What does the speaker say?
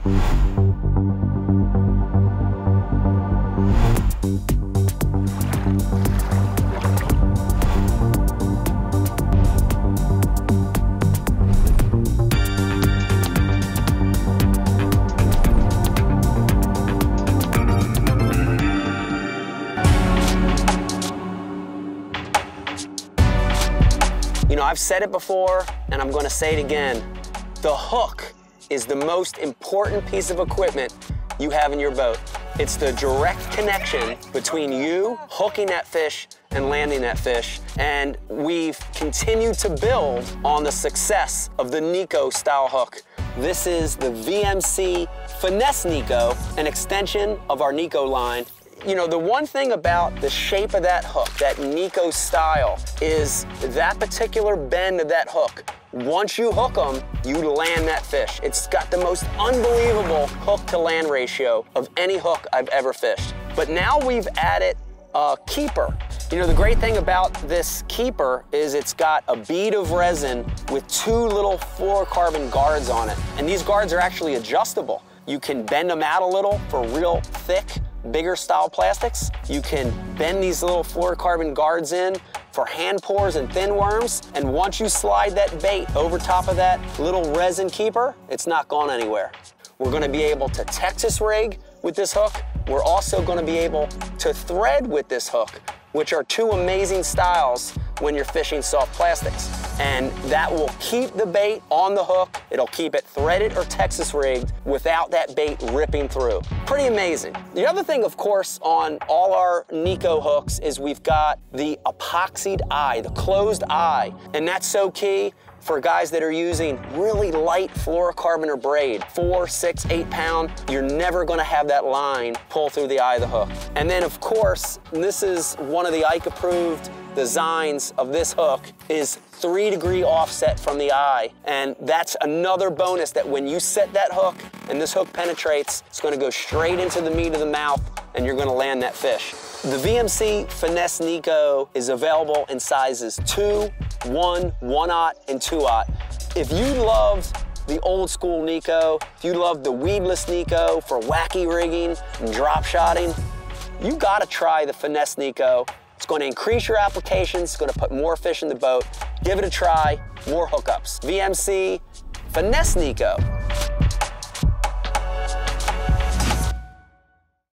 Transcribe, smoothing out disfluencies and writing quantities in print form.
You know, I've said it before, and I'm gonna say it again. The hook is the most important piece of equipment you have in your boat. It's the direct connection between you hooking that fish and landing that fish. And we've continued to build on the success of the Neko style hook. This is the VMC Finesse Neko, an extension of our Neko line. You know, the one thing about the shape of that hook, that Neko style, is that particular bend of that hook. Once you hook them, you land that fish. It's got the most unbelievable hook to land ratio of any hook I've ever fished. But now we've added a keeper. You know, the great thing about this keeper is it's got a bead of resin with 2 little fluorocarbon guards on it. And these guards are actually adjustable. You can bend them out a little for real thick, bigger style plastics. You can bend these little fluorocarbon guards in for hand pores and thin worms. And once you slide that bait over top of that little resin keeper, it's not gone anywhere. We're gonna be able to Texas rig with this hook. We're also gonna be able to thread with this hook, which are 2 amazing styles when you're fishing soft plastics. And that will keep the bait on the hook. It'll keep it threaded or Texas rigged without that bait ripping through. Pretty amazing. The other thing, of course, on all our Neko hooks is we've got the epoxied eye, the closed eye. And that's so key for guys that are using really light fluorocarbon or braid, 4, 6, 8 pound, you're never gonna have that line pull through the eye of the hook. And then of course, this is one of the Ike approved designs of this hook is 3-degree offset from the eye. And that's another bonus that when you set that hook and this hook penetrates, it's gonna go straight into the meat of the mouth and you're gonna land that fish. The VMC Finesse Neko is available in sizes 2, 1, 1/0, and 2/0. If you loved the old school Neko, if you love the weedless Neko for wacky rigging and drop shotting, you gotta try the Finesse Neko. It's gonna increase your applications, it's gonna put more fish in the boat. Give it a try, more hookups. VMC Finesse Neko.